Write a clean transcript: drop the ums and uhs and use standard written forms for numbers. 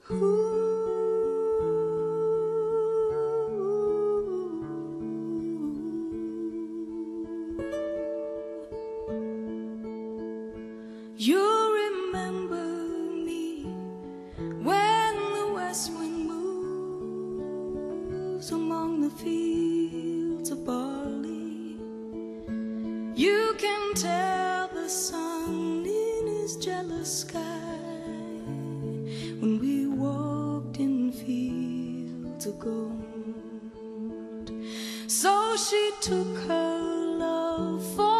You remember me when the west wind moves among the fields of barley. You can tell the sun in his jealous sky when we walked in fields of gold. So she took her love for